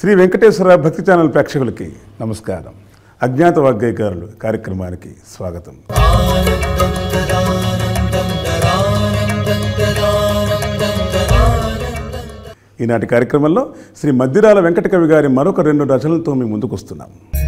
శ్రీ వెంకటేశ్వర భక్తి ఛానల్ ప్రేక్షకులకి నమస్కారం. అజ్ఞాత వాగ్గేయకారులు కార్యక్రమానికి స్వాగతం. ఈనాటి కార్యక్రమంలో శ్రీ మద్దిరాల వెంకటకవి గారి మరొక 2 రచనలతో మీ ముందుకు వస్తున్నాం.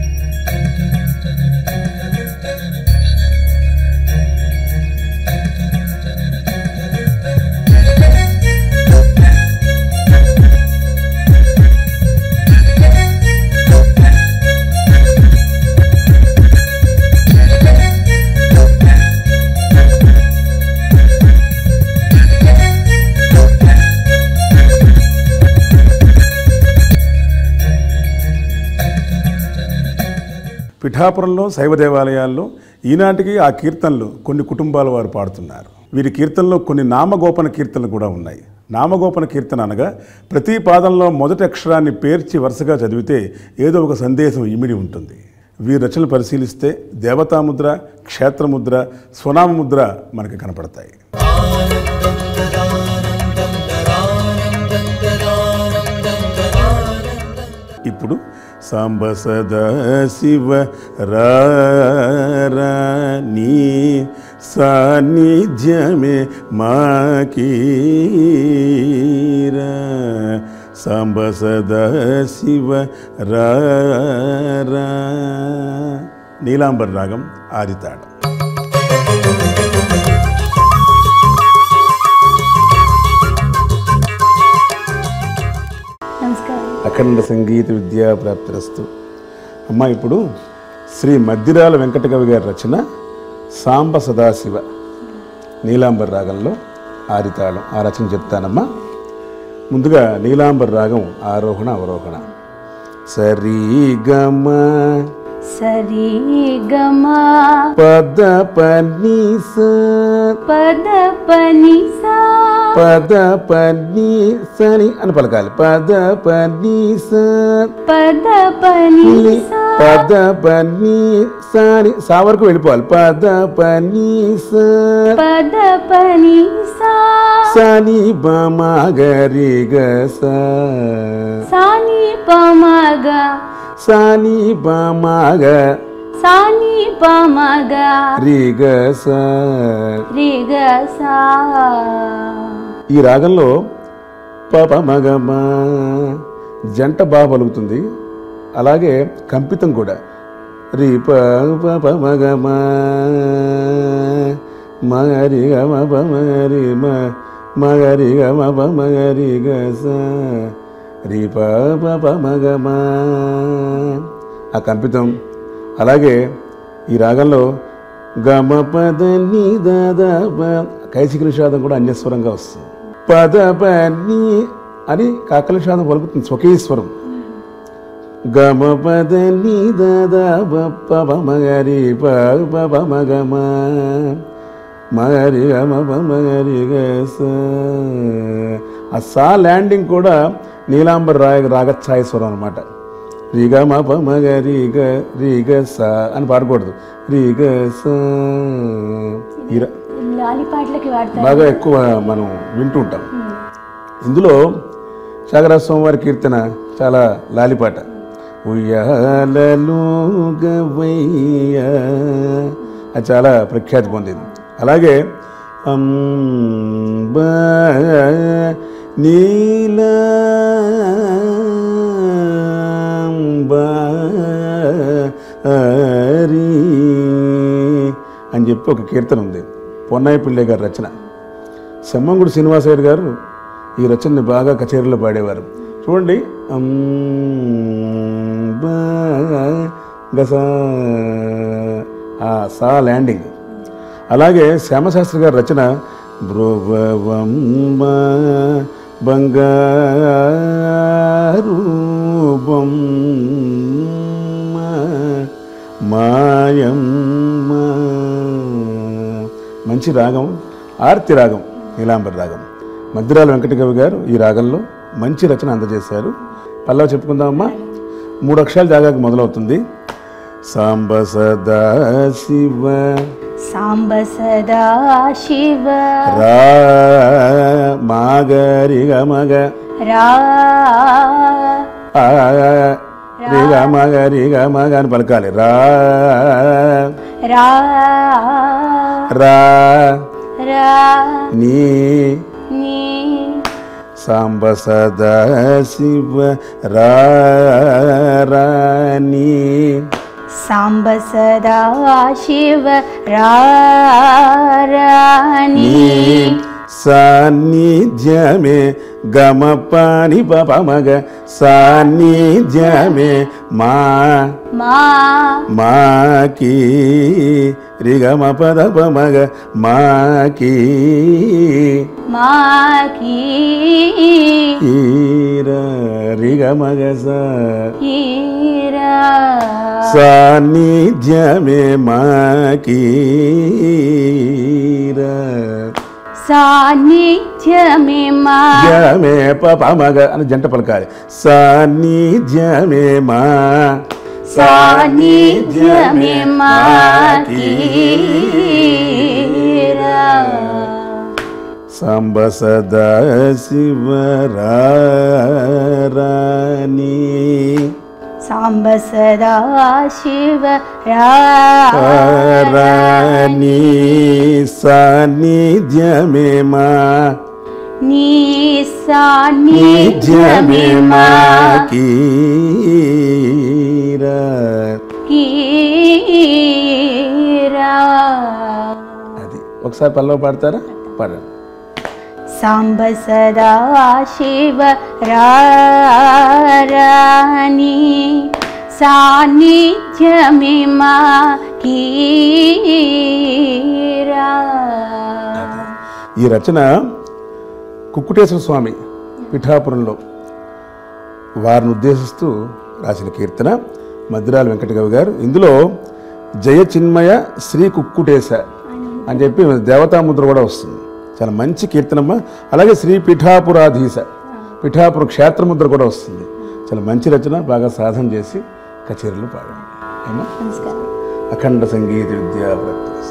పిఠాపురంలో శైవ దేవాలయాల్లో ఈనాటికి ఆ కీర్తనలు కొన్ని కుటుంబాల వారు పాడుతున్నారు. వీరి కీర్తనలో కొన్ని నామగోపన కీర్తనలు కూడా ఉన్నాయి. నామగోపన కీర్తన అనగా ప్రతి పాదంలో మొదటి అక్షరాన్ని పేర్చి వరుసగా చదివితే ఏదో ఒక సందేశం ఇమిడి ఉంటుంది. వీరి రచనలు పరిశీలిస్తే దేవతాముద్ర, క్షేత్రముద్ర, స్వనామముద్ర మనకు కనపడతాయి. ఇప్పుడు సాంబ సదా శివ నీ సాన్నిధ్యమే మాకీరా. సాంబ సదా శివ నీలాంబర్ రాగం ఆదితాళం. అఖండ సంగీత విద్యా ప్రాప్తిరస్తు. అమ్మ, ఇప్పుడు శ్రీ మద్దిరాల వెంకటకవి గారి రచన సాంబ సదాశివ నీలాంబర్ రాగంలో ఆదితాళం. ఆ రచన చెప్తానమ్మా. ముందుగా నీలాంబర్ రాగం ఆరోహణ అవరోహణ. సరి గమ సరి గమ పద పని పద పని పద పని సని అని పలకాలి. పద పని పద పని పద పని సని సా వరకు వెళ్ళిపోవాలి. పద పని పద పని సని బమగరి గ సాని పమగ సాని బమగ సాని పమగ రిగ రిగ సా. ఈ రాగంలో పపమగమ జంట బాగా పలుకుతుంది. అలాగే కంపితం కూడా. రి పపమగమ మగరి గమ పమగరి మగరి గమ పమగరి గ రి పపమగమ ఆ కంపితం. అలాగే ఈ రాగంలో గమ పద ని దద కైసిక నిషాదం కూడా అన్యస్వరంగా వస్తుంది. పద పని అని కాకల నిషాదం పలుకుతుంది స్వకీశ్వరం. గమ పద ని దద పమగరి పమగమ మగరి గమ పమగరి గ ఆ సా ల్యాండింగ్ కూడా నీలాంబర్ రాగఛాయ స్వరం అనమాట. రిగ మ పమగ రిగ రిగ స అని పాడకూడదు. రిగ స బాగా ఎక్కువ మనం వింటూ ఉంటాం. ఇందులో త్యాగరాజ స్వామి వారి కీర్తన చాలా లాలిపాట. ఉయ్యాలలు గవయ్య అది చాలా ప్రఖ్యాతి పొందింది. అలాగే నీలాంబరి అని చెప్పి ఒక కీర్తన ఉంది. పొన్నాయి పిళ్ళే గారి రచన. సెమ్మంగుడి శ్రీనివాసయ్య గారు ఈ రచనని బాగా కచేరీలో పాడేవారు. చూడండి, గస ఆ సా ల్యాండింగ్. అలాగే శ్యామశాస్త్రి గారి రచన బ్రోవమ్మ బంగారు బొమ్మ మాయమ్మ. మంచి రాగం, ఆర్తి రాగం నీలాంబర్ రాగం. మద్దిరాల వెంకటకవి గారు ఈ రాగంలో మంచి రచన అందజేశారు. పల్లవి చెప్పుకుందామమ్మా. 3 అక్షరాలు జాగాకి మొదలవుతుంది. సాంబ సదా శివ సాంబ సదా శివ రా మాగరి గమగ రా రిగమగ అని పలకాలి. రా రా రా రా నీ నీ సాంబ సదా శివ రా రాణి సాంబ సదా శివ రాణి సాన్నిధ్యమే గమ పాని పమగ సాన్నిధ్యమే మా మాకి రిగమ పద పమగ మాకి రిగమగ సాన్నిధ్యమే మాకి సాన్నిధ్యమే ధ్యమే పమగ అని జంట పలకాలి. సాన్నిధ్యమే మా సాన్నిధ్యమే మాకి సాంబ సదా శివ రాణి సాంబ సదా శివ రాణి సాన్నిధ్యమే మా నీ సాన్నిధ్యమే మాకి అది ఒకసారి పల్లవి పాడతారా? పాడండి. సాంబ సదా శివ రాణి సాన్నిధ్యమే మాకి ఈ రచన కుక్కుటేశ్వర స్వామి పిఠాపురంలో వారిని ఉద్దేశిస్తూ రాసిన కీర్తన. మద్దిరాల వెంకటగవి గారు ఇందులో జయ చిన్మయ శ్రీ కుక్కుటేశ అని చెప్పి దేవతాముద్ర కూడా వస్తుంది. చాలా మంచి కీర్తనమ్మ. అలాగే శ్రీ పిఠాపురాధీశ పిఠాపుర క్షేత్రముద్ర కూడా వస్తుంది. చాలా మంచి రచన. బాగా సాధన చేసి కచేరీలు పాడండి. ఏమా? అఖండ సంగీత విద్యా ప్రాప్తి.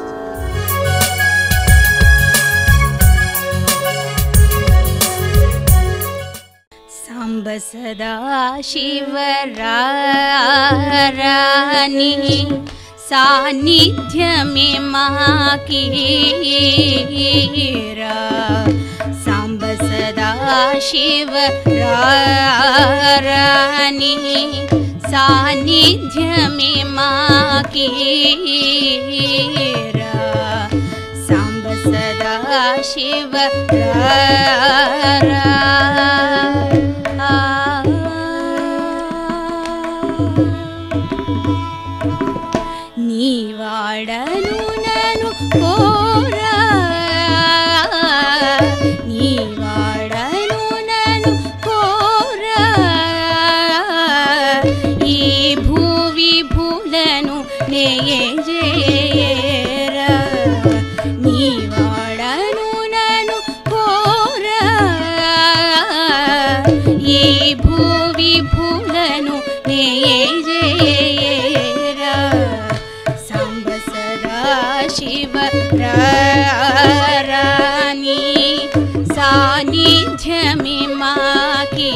సాంబ సదా శివ రాణి సాన్నిధ్యమే మాకి సాంబ సదా శివ రాణి సాన్నిధ్యమే మాకి సాంబ సదా శివ నీవాడను నను కోరా నీవాడను నను కోరా ఈ భూవి భూలను నేజేరా నీవాడను నను కోరా ఈ భూవి భూలను నేజేరా సాంబ సదా శివ రాణి సాన్నిధ్యమే మాకి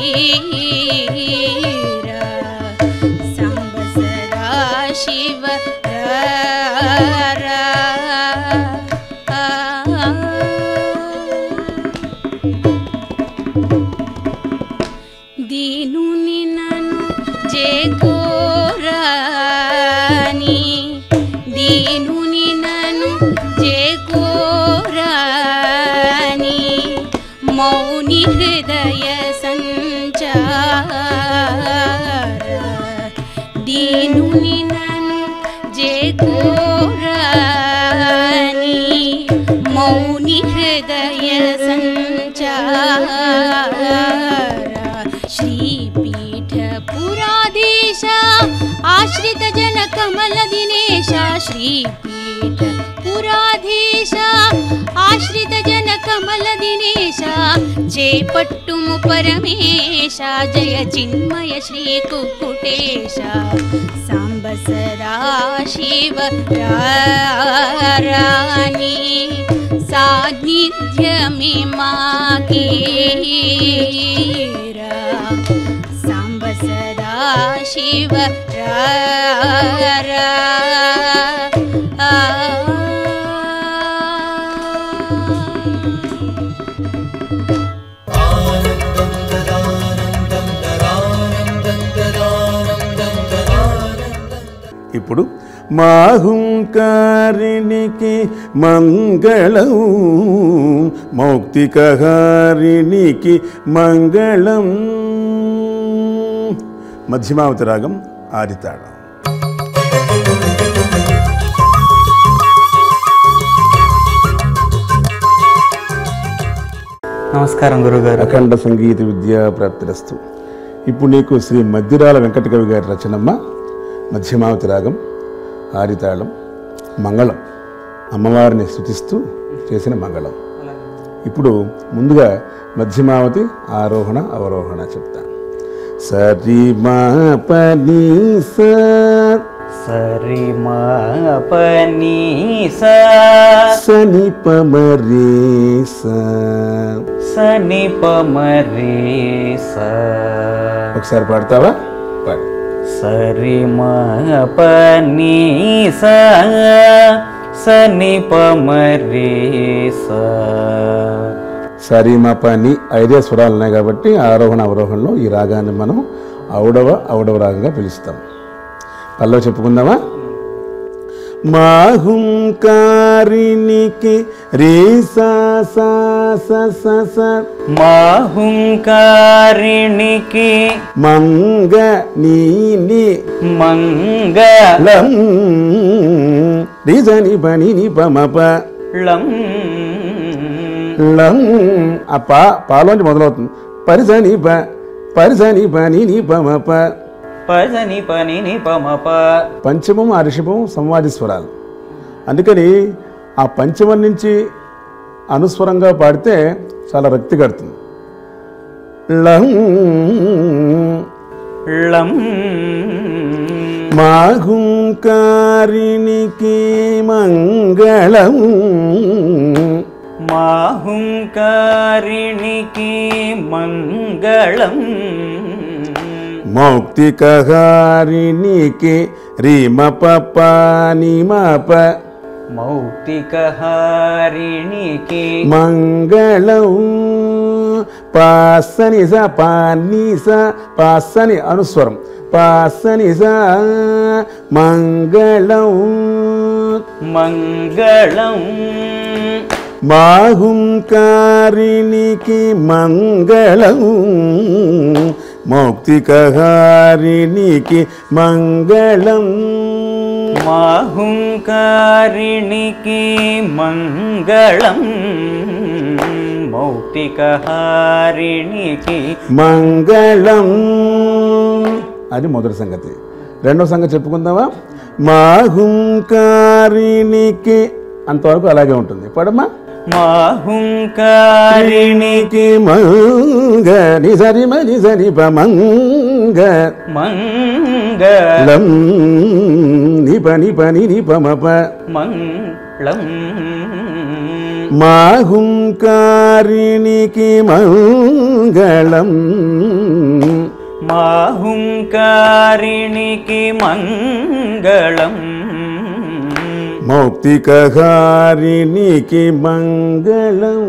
సాంబ సదా శివ దీనుని నన్ను జేకోరాని దీనుని నన్ను జేకోరాని మౌని హృదయ సంచార దీనుని నన్ను జేకోరాని మౌని హృదయ సంచార శ్రీపీఠ పురాధీశ ఆశ్రిత జన కమల దినేశ శ్రీపీఠ పురాధీశ ఆశ్రిత జన కమల దినేశ చేపట్టుము పరమేశ జయ చిన్మయ శ్రీ కుక్కుటేశ సాంబ సదా శివ రాణి సాన్నిధ్యమే మాకి సాంబ సదా శివ రా రా ఆ. ఇప్పుడు మాహుంకారిణికి మంగళం, మౌక్తికహారిణికి మంగళం. మధ్యమావతి రాగం ఆదితాళం. నమస్కారం గురుగారు. అఖండ సంగీత విద్యా ప్రాప్తిరస్తు. ఇప్పుడు నీకు శ్రీ మద్దిరాల వెంకటకవి గారి రచనమ్మ మధ్యమావతి రాగం ఆదితాళం. మంగళం, అమ్మవారిని స్తుతిస్తూ చేసిన మంగళం. ఇప్పుడు ముందుగా మధ్యమావతి ఆరోహణ అవరోహణ చెప్తాను. సరి మా పని సరి మా పని సని పమరే సని పమరే ఒకసారి పాడతావా? పాడు. సరి మా పని సని పమరే సరిమ పని 5 స్వరాలు ఉన్నాయి కాబట్టి ఆరోహణ అవరోహణలో ఈ రాగాన్ని మనం ఔడవ రాగంగా పిలుస్తాం. పల్లవి చెప్పుకుందామా? మాహుంకారిణికి రే సా సా సా సా సా మాహుంకారిణికి మంగ నీ ని మంగళం రిజని పని ని పమప లం లం. ఆ పాలోంచి మొదలవుతుంది. పరిసని పని ని పమప పజని పని ని పమప. పంచమం ఆ రిషభం సంవాది స్వరాలు. అందుకని ఆ పంచమం నుంచి అనుస్వరంగా పాడితే చాలా రక్తి కడుతుంది. లం లం మాహుంకారిణికి మంగళం మాహుంకారిణికి మంగళం మౌక్తికహారిణికి రీమ పప నిమప మౌక్తికహారిణికి మంగళం పాసని స పాని స పాసని అనుస్వరం పాసని స మంగళం మంగళం మాహుంకారిణికి మంగళం మౌక్తికహారిణికి మంగళం మాహుంకారిణికి మంగళం మౌక్తికహారిణికి మంగళం. అది మొదటి సంగతి. రెండవ సంగతి చెప్పుకుందామా? మాహుంకారిణికి అంతవరకు అలాగే ఉంటుంది. పడమ్మా. మాహుంకారిణికి మంగ నిజరి మని పమంగ మంగళం నిపని నిపమప మంగళం మాహుంకారిణికి మంగళం మాహుంకారిణికి మంగళం మౌక్తికహారిణికి మంగళం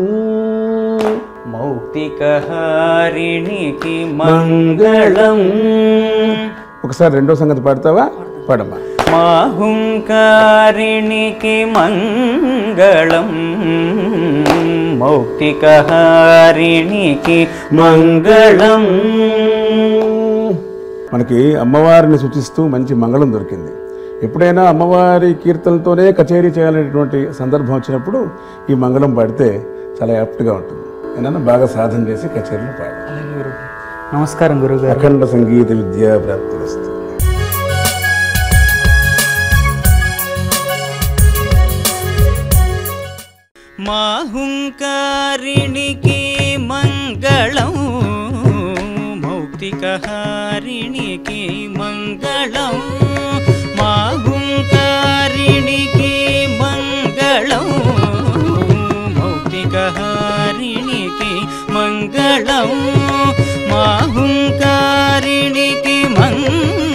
మౌక్తికహారిణికి మంగళం. ఒకసారి రెండో సంగతి పాడతావా? పాడమ్మా. మాహుంకారిణికి మంగళం మౌక్తికహారిణికి మంగళం. మనకి అమ్మవారిని సూచిస్తూ మంచి మంగళం దొరికింది. ఎప్పుడైనా అమ్మవారి కీర్తనలతోనే కచేరీ చేయాలనేటువంటి సందర్భం వచ్చినప్పుడు ఈ మంగళం పాడితే చాలా యాప్ట్గా ఉంటుంది. ఏదైనా బాగా సాధన చేసి కచేరీలు పాడు. నమస్కారం గురుగారు. అఖండ సంగీత విద్యా ప్రాప్తిరస్తు. మాహుంకారిణికి మంగళం మౌక్తికహారిణికి మంగళం మాహుంకారిణికి మంగళం మౌక్తికహారిణికి మంగళం మాహుంకారిణికి మంగళం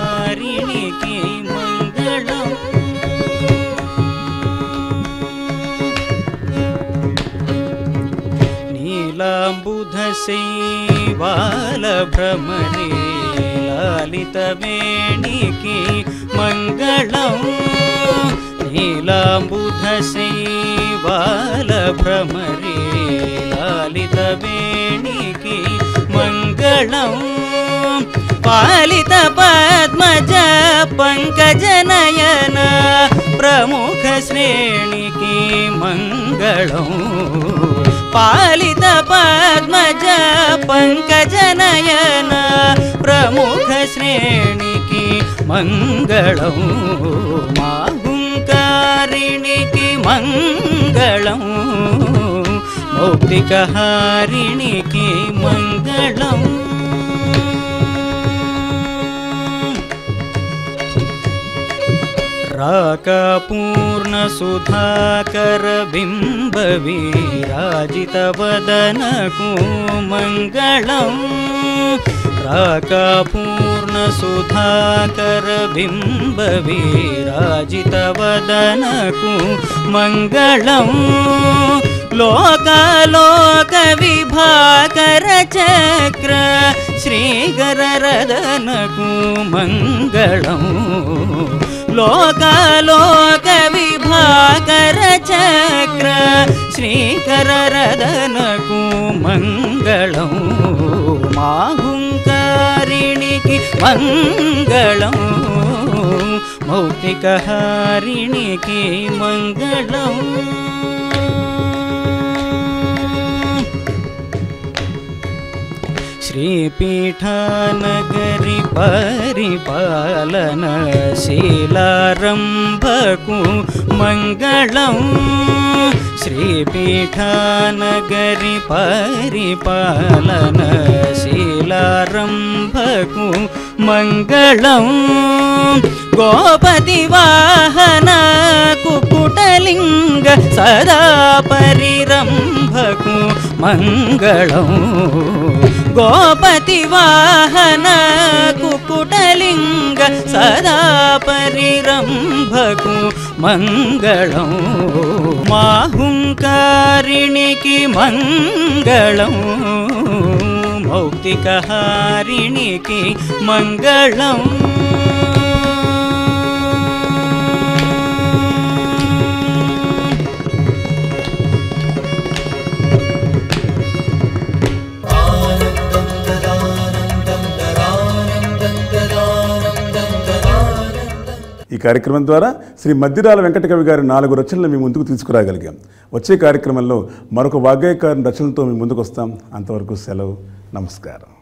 హారిణికి మంగళం నీలాంబుధ శైవాల భ్రమరే లాలిత వేణికి మంగళం నీలాంబుధ శైవాల భ్రమరే లాలిత వేణికి మంగళం పాలిత పద్మజ పంకజనయన ప్రముఖ శ్రేణికి మంగళం పాలిత పద్మజ పంకజనయన ప్రముఖ శ్రేణికి మంగళం మాహుంకారిణికి మంగళం మౌక్తికహారిణికి మంగళం రాకపూర్ణ సుధాకర బింబ విరాజిత వదనకు మంగళం రాకపూర్ణ సుధాకర బింబ విరాజిత వదనకు మంగళం లోకాలోక విభాకర చక్ర శ్రీగరరదనకు మంగళం లోకాలోక విభాకర చక్ర శ్రీకరరదనకు మంగళం మాహుంకారిణికి మంగళం మౌక్తికహారిణికి మంగళం శ్రీపీఠానగరి పరిపాలన శీలారంభకు మంగళం శ్రీపీఠానగరి పరిపాలన శీలారంభకు మంగళం గోపతి వాహన కుకుటలింగ సదా పరిరంభకు మంగళం గోపతి వాహన కుకుటలింగ సదా పరిరంభకు మంగళం మాహుంకారిణికి మంగళం మౌక్తికహారిణికి మంగళం ఈ కార్యక్రమం ద్వారా శ్రీ మద్దిరాల వెంకటకవి గారి 4 రచనలు మీ ముందుకు తీసుకురాగలిగాం. వచ్చే కార్యక్రమంలో మరొక వాగ్గేయకారుని రచనలతో మీ ముందుకు వస్తాం. అంతవరకు సెలవు. నమస్కారం.